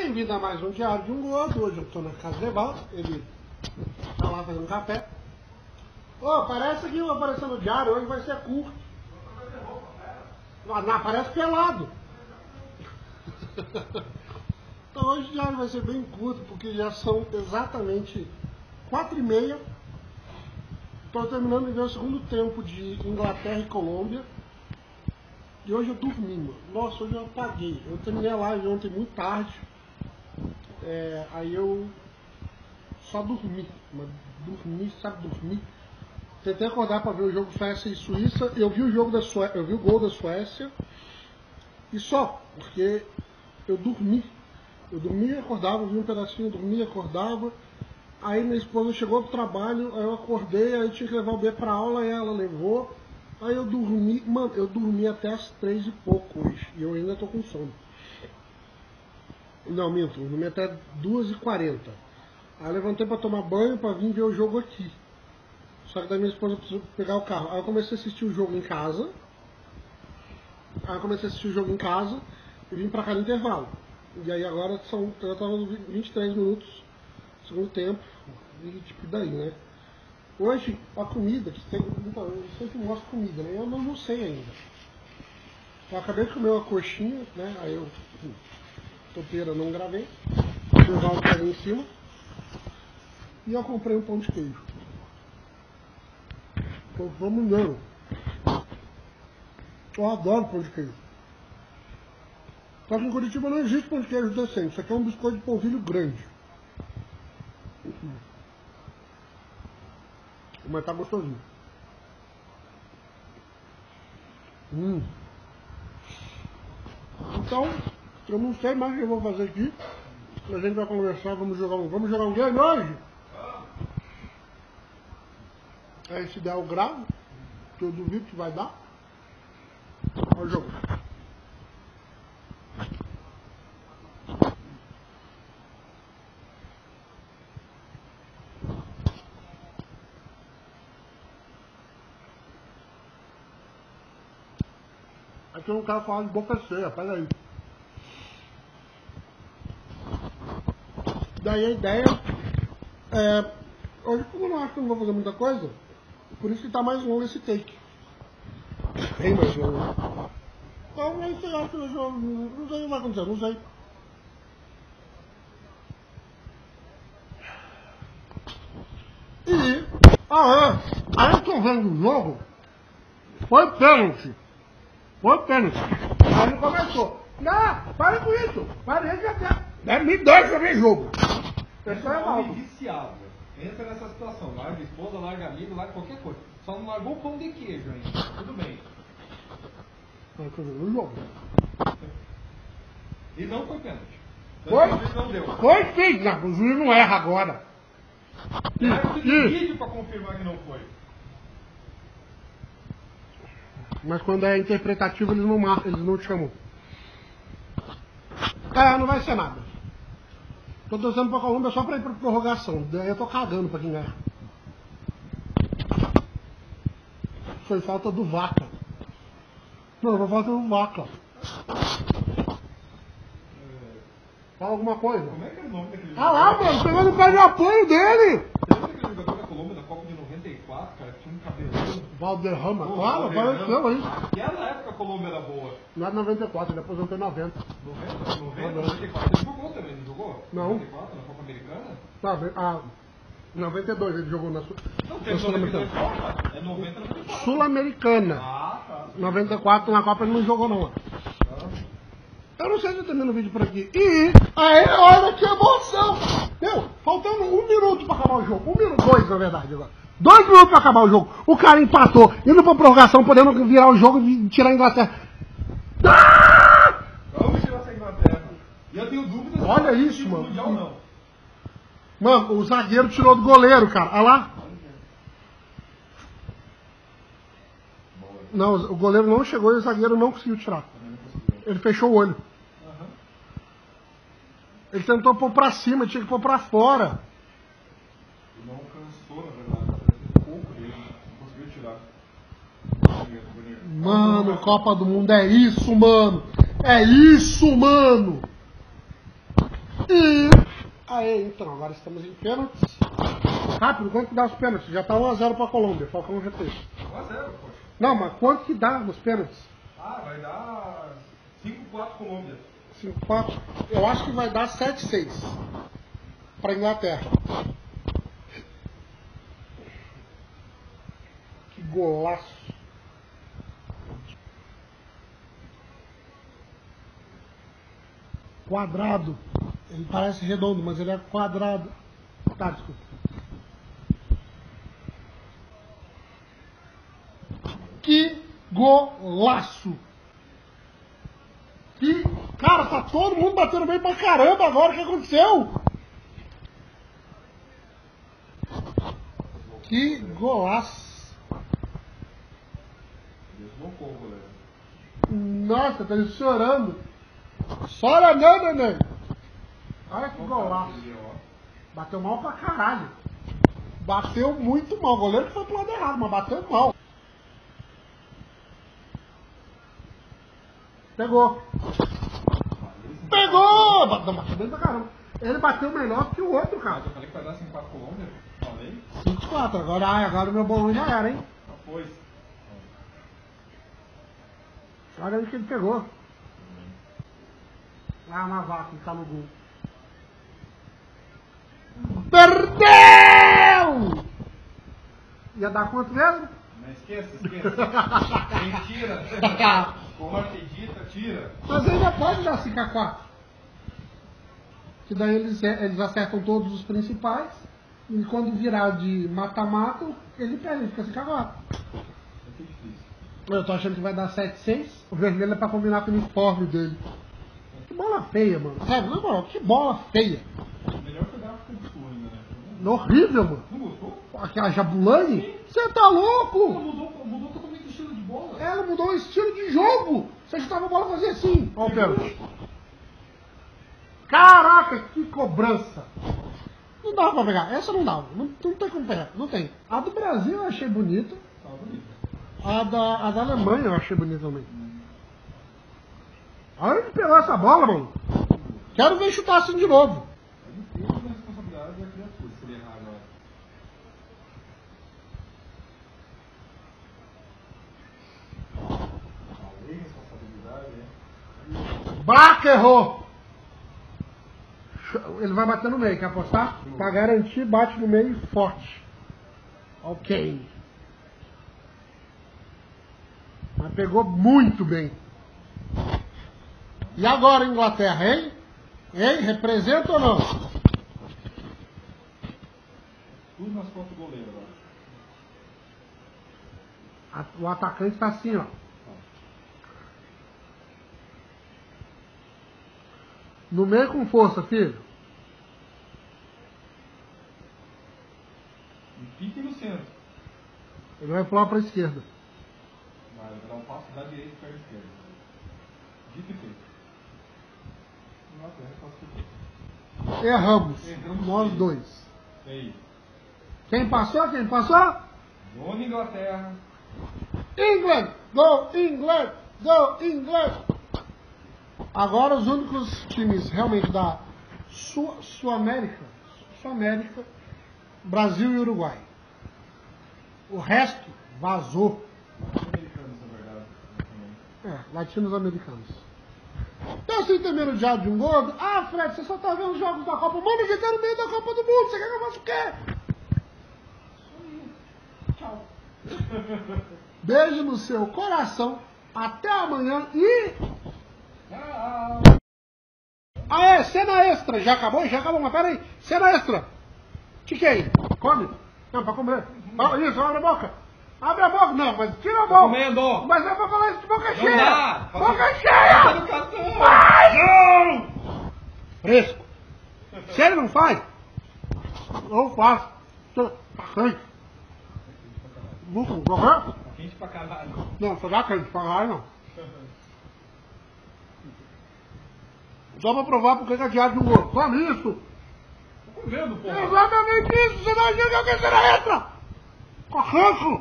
Bem-vindo a mais um Diário de um Gordo. Hoje eu tô na casa do Evaldo, ele tá lá fazendo café. Ô, parece que apareceu no diário, hoje vai ser curto. Não, parece pelado. Então hoje o diário vai ser bem curto, porque já são exatamente 4h30. Estou terminando de ver o segundo tempo de Inglaterra e Colômbia. E hoje eu dormi, mano. Nossa, hoje eu apaguei. Eu terminei a live ontem muito tarde. Aí eu só dormi. Mas dormi, sabe dormir? Tentei acordar para ver o jogo Suécia e Suíça. Eu vi o jogo da Suécia, eu vi o gol da Suécia. E só, porque eu dormi. Eu dormia e acordava, vi um pedacinho, dormia e acordava. Aí minha esposa chegou do trabalho, aí eu acordei, aí eu tinha que levar o B pra aula e ela levou. Aí eu dormi, mano, eu dormi até as 3 e pouco hoje. E eu ainda tô com sono. Não, minto, eu dormi até 2h40. Aí eu levantei pra tomar banho, pra vir ver o jogo aqui. Só que daí minha esposa precisou pegar o carro. Aí eu comecei a assistir o jogo em casa. E vim pra cá no intervalo. E aí agora já tava 23 minutos, segundo tempo. E tipo, daí, né? Hoje, a comida, que tem, então, eu sempre mostro comida, né? Eu não almocei ainda. Eu acabei de comer uma coxinha, né? Aí eu, topeira, não gravei. Vou levar o ali em cima. E eu comprei um pão de queijo. Vamos não. Eu adoro pão de queijo. Só que em Curitiba não existe pão de queijo decente. Isso aqui é um biscoito de polvilho grande. Mas tá gostosinho. Então, eu não sei mais o que eu vou fazer aqui. A gente vai conversar, vamos jogar um game hoje? Aí se der o grau, que eu duvido que vai dar. Vamos jogar. Aqui eu não quero falar de boca cheia, pega aí. Daí a ideia hoje como eu não acho que eu não vou fazer muita coisa, por isso que tá mais longo esse take. Bem mais longo. Então é isso aí, acho que eu não sei o que vai acontecer, não sei. E aí eu tô vendo o jogo, foi pênalti. Aí ele começou. Não, para com isso. Para de até. Me deixa ver jogo. Esse é um homem viciado. Entra nessa situação. Larga a esposa, larga amigo, larga qualquer coisa. Só não largou o pão de queijo ainda. Tudo bem. Mas tô vendo o jogo. E não foi pênalti. Não deu. Foi sim. Não, o juiz não erra agora. Mas tem vídeo para confirmar que não foi. Mas quando é interpretativo eles não chamam. Não vai ser nada. Tô torcendo pra Colômbia só pra ir pra prorrogação. Daí eu tô cagando pra quem ganhar. Foi falta do Vaca. Não, foi falta do Vaca. Fala alguma coisa. Como é que é o nome daquele jogador? Lá, mano, pegando o pé de apoio dele. Você lembra aquele jogador da Colômbia da Copa de 94, cara, que tinha um cabelão? Valderrama, claro, apareceu aí. Naquela época a Colômbia era boa. Não é 94, ele aposentou em 90. 94, ele jogou também, não jogou? Não. 94, na Copa Americana? 92 ele jogou na Não, tem Sul-Americana. É 90, 94. Sul-Americana. Tá. 94 na Copa ele não jogou não. Eu não sei se eu termino o vídeo por aqui. E aí, olha que emoção! Meu, faltando 1 minuto pra acabar o jogo. 1 minuto, 2 na verdade agora. 2 minutos pra acabar o jogo. O cara empatou, indo pra prorrogação, podendo virar o jogo e tirar a Inglaterra. Vamos tirar essa Inglaterra. E eu tenho dúvidas se olha isso, mano. Mundial, não. Mano, o zagueiro tirou do goleiro, cara. Olha lá. Não, o goleiro não chegou e o zagueiro não conseguiu tirar. Ele fechou o olho. Ele tentou pôr pra cima, tinha que pôr pra fora. Não alcançou, na verdade. Um pouco dele. Não conseguiu tirar. Mano, Copa do Mundo é isso, mano. É isso, mano. E... Aê, então, agora estamos em pênaltis. Rápido, quanto que dá os pênaltis? Já tá 1x0 pra Colômbia, Falcão GT. 1x0, poxa. Não, mas quanto que dá nos pênaltis? Ah, vai dar 5-4 Colômbia. 5-4? Eu acho que vai dar 7-6 pra Inglaterra. Que golaço. Quadrado. Ele parece redondo, mas ele é quadrado. Tá, desculpa. Que golaço! Que... Cara, tá todo mundo batendo bem pra caramba agora. O que aconteceu? Que golaço! Deslocou, goleiro. Nossa, tá chorando. Chora não, neném. Olha que golaço. Bateu mal pra caralho. Bateu muito mal. O goleiro que foi pro lado errado, mas bateu mal. Pegou. Pegou! Bateu bem pra caramba. Ele bateu melhor que o outro, cara. Mas eu falei que vai dar 5-4 Colômbia. Falei. 5-4. Agora o meu bolão já era, hein? Não foi. Olha aí que ele pegou. Ah, na vaca, ele tá no gol. Perdeu! Ia dar quanto mesmo? Não esqueça. Mentira. Corta, edita, tira. Mas ainda pode dar 5-4. Que daí eles acertam todos os principais. E quando virar de mata-mata, ele perde, ele fica 5-4. É difícil. Eu tô achando que vai dar 7-6. O vermelho é pra combinar com o uniforme dele. Que bola feia, mano. Sério, na moral, que bola feia. Melhor que dar África do Sul ainda, né? Horrível, mano. Não gostou? Aquela Jabulani? Você tá louco? Mudou totalmente o estilo de bola. Ela mudou o estilo de jogo. Você chutava a bola e fazia assim. Ó o pênalti. Caraca, que cobrança. Não dava pra pegar. Essa não dava. Não tem como pegar. Não tem. A do Brasil eu achei bonita. Tava bonito. A da Alemanha eu achei bonita também. Olha ele pegou essa bola, mano. Quero ver chutar assim de novo. Ele tem a responsabilidade da criatura, se ele errar agora. Falei responsabilidade, né? Baca errou. Ele vai bater no meio, quer apostar? Pra garantir, bate no meio forte. Ok. Mas pegou muito bem. E agora, Inglaterra, hein? Hein? Representa ou não? Tudo nas costas do goleiro agora. O atacante está assim, ó. No meio com força, filho. E pique no centro. Ele vai pular para a esquerda. Vai dar um passo da direita para a esquerda. Dito e feito. Erramos. Nós dois. Feio. Quem passou? Quem passou? Dona Inglaterra. England! Go England! Go England! Agora os únicos times realmente da Sul-América, Brasil e Uruguai. O resto vazou. Americanos, na verdade. Latinos-americanos. Então você tem medo já de um gordo? Ah, Fred, você só tá vendo os jogos da Copa. Mano, a gente tá no meio da Copa do Mundo. Você quer que eu faça o quê? Tchau. Beijo no seu coração. Até amanhã e... Tchau. Aê, cena extra. Já acabou? Já acabou, mas peraí. Cena extra. Que é aí? Come? Não, pra comer. Fala isso, abre a boca. Abre a boca. Não, mas tira a boca. Comendo. Mas é pra falar isso de boca cheia. Dá. Boca cheia. Vai, não. Fresco. Se ele não faz, eu faço. Tá quente. Tá quente pra caralho. Não, só dá quente pra caralho, não. Só pra provar porque que a diária não gosta. Come isso. Tô comendo, porra. Exatamente isso. Você não acha que alguém será extra? Corranço.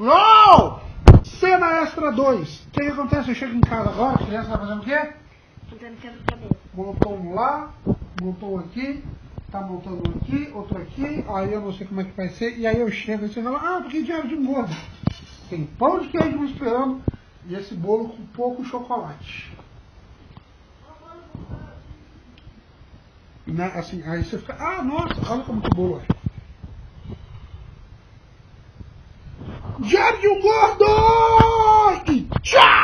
Não! Cena extra 2. O que acontece? Eu chego em casa agora, a criança vai fazendo o quê? Montando quebra-cabeça. Montou um lá, montou um aqui, tá montando um aqui, outro aqui, aí eu não sei como é que vai ser, e aí eu chego e você fala, porque diabo de gordo. Tem pão de queijo me esperando e esse bolo com pouco chocolate. Né? Assim, aí você fica, nossa, olha como que o bolo é. Diabo de gordo! E tchau!